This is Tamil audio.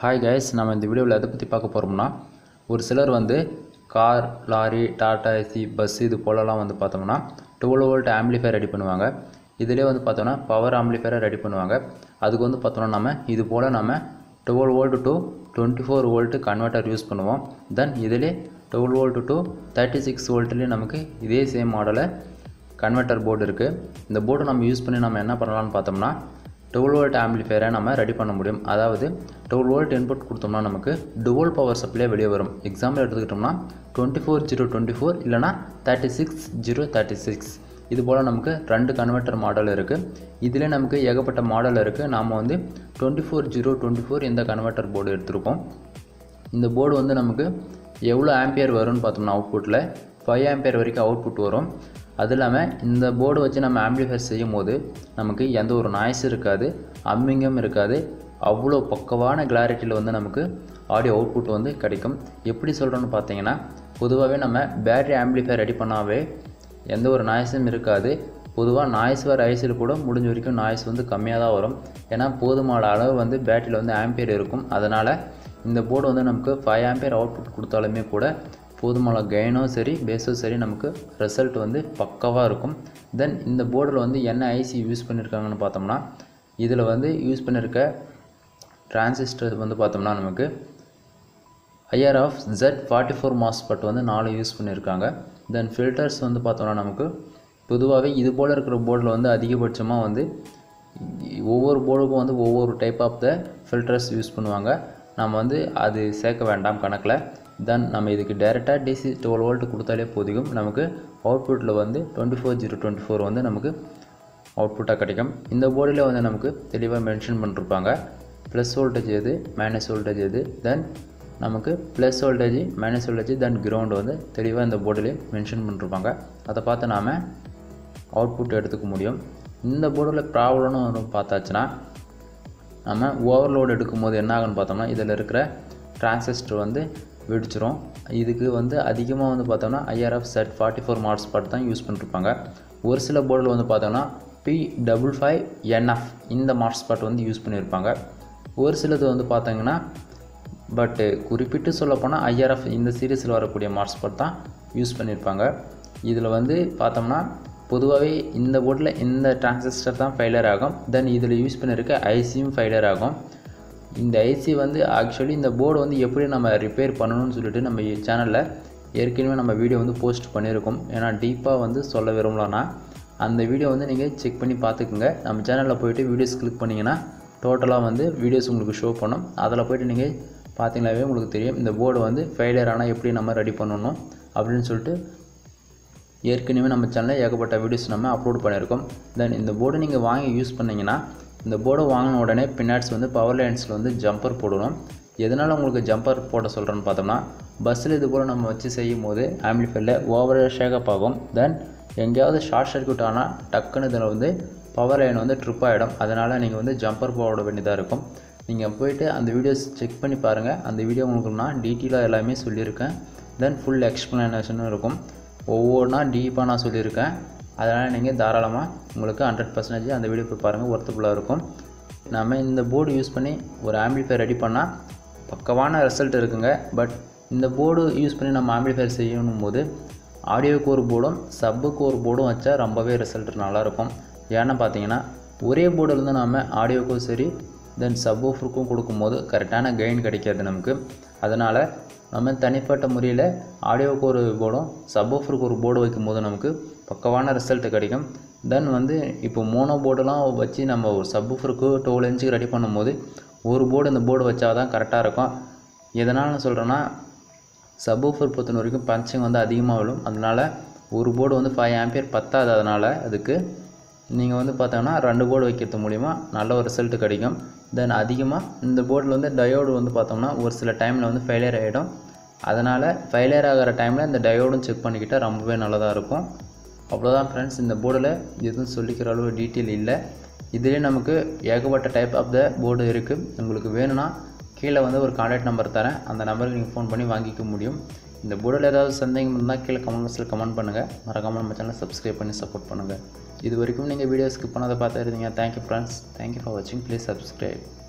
ஹாய் கைஸ், நம்ம இந்த வீடியோவில் எதை பற்றி பார்க்க போகிறோம்னா, ஒரு சிலர் வந்து car, lorry, Tata AC, bus இது போலலாம் வந்து பார்த்தோம்னா 12 வோல்ட் ஆம்பிளிஃபையர் ரெடி பண்ணுவாங்க. இதிலே வந்து பார்த்தோம்னா பவர் ஆம்பிளிஃபையரை ரெடி பண்ணுவாங்க. அதுக்கு வந்து பார்த்தோம்னா நம்ம இது போல் நம்ம 12 volt to 24 volt converter use பண்ணுவோம். தென் இதிலே 12 வோல்ட் டு 36 வோல்ட்லேயே நமக்கு இதே சேம் மாடலில் கன்வெர்ட்டர் போர்டு இருக்குது. இந்த போர்டு நம்ம யூஸ் பண்ணி நம்ம என்ன பண்ணலாம்னு பார்த்தோம்னா 12 வோல்ட் ஆம்பிளிஃபையரை நம்ம ரெடி பண்ண முடியும். அதாவது 12 வோல்ட் இன்புட் கொடுத்தோம்னா நமக்கு டுவல் பவர் சப்ளை வெளியே வரும். எக்ஸாம்பிள் எடுத்துக்கிட்டோம்னா 24024 இல்லைனா 36036 இது போல் நமக்கு 2 கன்வெர்ட்டர் மாடல் இருக்குது. இதிலே நமக்கு ஏகப்பட்ட மாடல் இருக்குது. நாம் வந்து 24024 இந்த கன்வெர்ட்டர் போர்டு எடுத்திருக்கோம். இந்த போர்டு வந்து நமக்கு எவ்வளோ ஆம்பியர் வரும்னு பார்த்தோம்னா அவுட்புட்டில் 5 ஆம்பியர் வரைக்கும் அவுட்புட் வரும். அது இல்லாமல் இந்த போர்டு வச்சு நம்ம ஆம்பிளிஃபையர் செய்யும் போது நமக்கு எந்த ஒரு நாய்ஸ் இருக்காது, அம்மிங்கும் இருக்காது. அவ்வளோ பக்கவான கிளாரிட்டியில் வந்து நமக்கு ஆடியோ அவுட்புட் வந்து கிடைக்கும். எப்படி சொல்கிறோன்னு பார்த்தீங்கன்னா, பொதுவாகவே நம்ம பேட்டரி ஆம்பிளிஃபையர் ரெடி பண்ணாவே எந்த ஒரு நாய்ஸும் இருக்காது. பொதுவாக நாய்ஸ் வர ஐசியில் கூட முடிஞ்ச வரைக்கும் நாய்ஸ் வந்து கம்மியாக தான் வரும். ஏன்னா போதுமான அளவு வந்து பேட்டரியில் வந்து ஆம்பியர் இருக்கும். அதனால் இந்த போர்டு வந்து நமக்கு 5 ஆம்பியர் அவுட்புட் கொடுத்தாலுமே கூட போதுமான கெயினும் சரி பேஸும் சரி நமக்கு ரிசல்ட் வந்து பக்காவாக இருக்கும். தென் இந்த போர்டில் வந்து என்ன ஐசி யூஸ் பண்ணியிருக்காங்கன்னு பார்த்தோம்னா, இதில் வந்து யூஸ் பண்ணியிருக்க டிரான்சிஸ்டர் வந்து பார்த்தோம்னா நமக்கு IRF Z44 MOSFET வந்து 4 யூஸ் பண்ணியிருக்காங்க. தென் ஃபில்டர்ஸ் வந்து பார்த்தோம்னா நமக்கு பொதுவாகவே இது போல் இருக்கிற போர்டில் வந்து அதிகபட்சமாக வந்து ஒவ்வொரு போர்டுக்கும் வந்து ஒவ்வொரு type of the filters use பண்ணுவாங்க. நம்ம வந்து அது சேர்க்க வேண்டாம் கணக்கில். தென் நம்ம இதுக்கு டைரெக்டாக DC 12 வோல்ட் கொடுத்தாலே போதும். நமக்கு அவுட்புட்டில் வந்து 24024 வந்து நமக்கு அவுட்புட்டாக கிடைக்கும். இந்த போர்டில் வந்து நமக்கு தெளிவாக மென்ஷன் பண்ணிருப்பாங்க ப்ளஸ் வோல்டேஜ் எது, மைனஸ் வோல்டேஜ் எது, தென் நமக்கு plus voltage, minus voltage, then ground வந்து தெளிவாக இந்த போர்டிலே மென்ஷன் பண்ணிருப்பாங்க. அதை பார்த்து நாம் அவுட்புட் எடுத்துக்க முடியும். இந்த போர்டில் ப்ராப்ளம்னு பார்த்தாச்சுன்னா, நம்ம ஓவர்லோடு எடுக்கும்போது என்ன ஆகுன்னு பார்த்தோம்னா, இதில் இருக்கிற டிரான்சிஸ்டர் வந்து வெடிச்சிரும். இதுக்கு வந்து அதிகமாக வந்து பார்த்தோம்னா IRF Z44 MOSFET தான் யூஸ் பண்ணிருப்பாங்க. ஒரு சில போர்டில் வந்து பார்த்தோம்னா P55NF இந்த MOSFET வந்து யூஸ் பண்ணியிருப்பாங்க. ஒரு சிலது வந்து பார்த்தீங்கன்னா பட்டு குறிப்பிட்டு சொல்லப்போனால் IRF இந்த சீரீஸில் வரக்கூடிய MOSFET தான் யூஸ் பண்ணியிருப்பாங்க. இதில் வந்து பார்த்தோம்னா பொதுவாகவே இந்த போர்டில் இந்த டிரான்சிஸ்டர் தான் ஃபெயிலியர் ஆகும். தென் இதில் யூஸ் பண்ணியிருக்க ஐசியும் ஃபெயிலியர் ஆகும். இந்த ஐசி வந்து ஆக்சுவலி இந்த போர்டு வந்து எப்படி நம்ம ரிப்பேர் பண்ணணும்னு சொல்லிட்டு நம்ம சேனலில் ஏற்கனவே நம்ம வீடியோ வந்து போஸ்ட் பண்ணியிருக்கோம். ஏன்னா டீப்பாக வந்து சொல்ல விரும்பலன்னா அந்த வீடியோ வந்து நீங்கள் செக் பண்ணி பார்த்துக்குங்க. நம்ம சேனலில் போய்ட்டு வீடியோஸ் கிளிக் பண்ணிங்கன்னா டோட்டலாக வந்து வீடியோஸ் உங்களுக்கு ஷோ பண்ணும். அதில் போய்ட்டு நீங்கள் பார்த்தீங்கன்னாவே உங்களுக்கு தெரியும் இந்த போர்டு வந்து ஃபெயிலியர் ஆனால் எப்படி நம்ம ரெடி பண்ணணும் அப்படின்னு சொல்லிட்டு ஏற்கனவே நம்ம சேனலில் ஏகப்பட்ட வீடியோஸ் நம்ம அப்லோட் பண்ணியிருக்கோம். தென் இந்த போர்டு நீங்கள் வாங்கி யூஸ் பண்ணிங்கன்னா, இந்த போர்டை வாங்கின உடனே பின்னாடி வந்து பவர் லைன்ஸில் வந்து ஜம்பர் போடணும். எதனால் உங்களுக்கு ஜம்பர் போட சொல்கிறேன்னு பார்த்தோம்னா, பஸ்ஸில் இது போல் நம்ம வச்சு செய்யும் போது ஆம்பிளிஃபையரில் ஓவராக ஷேக்கப் ஆகும். தென் எங்கேயாவது ஷார்ட் சர்க்யூட் ஆனால் டக்குன்னு இதில் வந்து பவர் லைன் வந்து ட்ரிப் ஆகிடும். அதனால் நீங்கள் வந்து ஜம்பர் போட வேண்டியதாக இருக்கும். நீங்கள் போய்ட்டு அந்த வீடியோஸ் செக் பண்ணி பாருங்கள். அந்த வீடியோ உங்களுக்கு நான் டீட்டெயிலாக எல்லாமே சொல்லியிருக்கேன். தென் ஃபுல் எக்ஸ்ப்ளனேஷனும் இருக்கும். ஒவ்வொன்றா டீப்பாக நான் சொல்லியிருக்கேன். அதனால் நீங்கள் தாராளமாக உங்களுக்கு 100% அந்த வீடியோ போய் பாருங்கள், ஒர்த்தபுளாக இருக்கும். நம்ம இந்த போர்டு யூஸ் பண்ணி ஒரு ஆம்பிளிஃபையர் ரெடி பண்ணால் பக்கவான ரிசல்ட் இருக்குங்க. பட் இந்த போர்டு யூஸ் பண்ணி நம்ம ஆம்பிளிஃபையர் செய்யணும் போது ஆடியோக்கு ஒரு போர்டும் சப்புக்கு ஒரு போர்டும் வச்சா ரொம்பவே ரிசல்ட் நல்லாயிருக்கும். ஏன்னா பார்த்தீங்கன்னா ஒரே போர்டிலேருந்து நம்ம ஆடியோக்கும் சரி தென் சப்வூஃபருக்கும் கொடுக்கும்போது கரெக்டான கெயின் கிடைக்காது நமக்கு. அதனால் நம்ம தனிப்பட்ட முறையில் ஆடியோவுக்கு ஒரு போர்டும் சப்வூஃபருக்கு ஒரு போர்டு வைக்கும்போது நமக்கு பக்கவான ரிசல்ட் கிடைக்கும். தென் வந்து இப்போ மோனோ போர்டெலாம் வச்சு நம்ம ஒரு சப்வூஃபருக்கு 12 இன்ச்சுக்கு ரெடி பண்ணும்போது ஒரு போர்டு இந்த போர்டு வச்சா தான் கரெக்டாக இருக்கும். எதனால் நான் சொல்கிறேன்னா, சப்வூஃபர் பொறுத்த வரைக்கும் பஞ்சிங் வந்து அதிகமாக விழும். அதனால் ஒரு போர்டு வந்து 5 ஆம்பியர் பத்தாது. அதனால் அதுக்கு நீங்கள் வந்து பார்த்தோன்னா 2 போர்டு வைக்கிறது மூலிமா நல்ல ஒரு ரிசல்ட் கிடைக்கும். தென் அதிகமாக இந்த போர்டில் வந்து டயோடு வந்து பார்த்தோம்னா ஒரு சில டைமில் வந்து ஃபெயிலியர் ஆகிடும். அதனால் ஃபெயிலியர் ஆகிற டைமில் இந்த டயோடும் செக் பண்ணிக்கிட்டால் ரொம்பவே நல்லதாக இருக்கும். அவ்வளோதான் ஃப்ரெண்ட்ஸ், இந்த போர்டில் எதுவும் சொல்லிக்கிற அளவு டீட்டெயில் இல்லை. இதிலே நமக்கு ஏகப்பட்ட டைப் ஆஃப் த போர்டு இருக்குது. உங்களுக்கு வேணும்னா கீழே வந்து ஒரு கான்டாக்ட் நம்பர் தரேன். அந்த நம்பருக்கு நீங்கள் ஃபோன் பண்ணி வாங்கிக்க முடியும். இந்த போர்டில் ஏதாவது சந்தேகம் இருந்தால் கீழே கமெண்ட் பாக்ஸில் கமெண்ட் பண்ணுங்கள். மறக்காமல் நம்ம சேனலை சப்ஸ்கிரைப் பண்ணி சப்போர்ட் பண்ணுங்கள். இது வரைக்கும் நீங்கள் வீடியோ ஸ்கிப் பண்ணாத பார்த்துருந்தீங்க. தேங்க்யூ ஃப்ரெண்ட்ஸ், தேங்க்யூ ஃபார் வாட்சிங். Please subscribe.